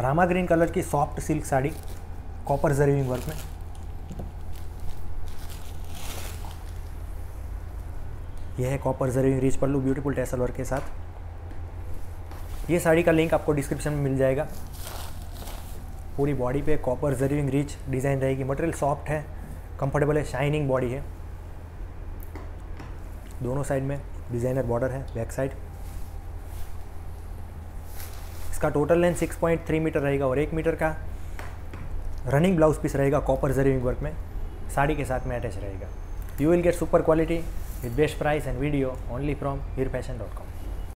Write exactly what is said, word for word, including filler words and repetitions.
Rama green colour की soft silk sari copper zari weaving work में। यह है copper zari weaving rich pallu beautiful tassel work के साथ। ये साड़ी का लिंक आपको डिस्क्रिप्शन में मिल जाएगा। पूरी बॉडी पे कॉपर जरीविंग रिच डिज़ाइन रहेगी। मटेरियल सॉफ्ट है, कंफर्टेबल है, शाइनिंग बॉडी है। दोनों साइड में डिज़ाइनर बॉर्डर है, बैक साइड। इसका total length six point three metre रहेगा और एक मीटर का रनिंग ब्लाउज पीस रहेगा कॉपर जरीविंग वर्क में, साड़ी के साथ में अटैच रहेगा। You will get super quality with best price and video only from Heer fashion dot com.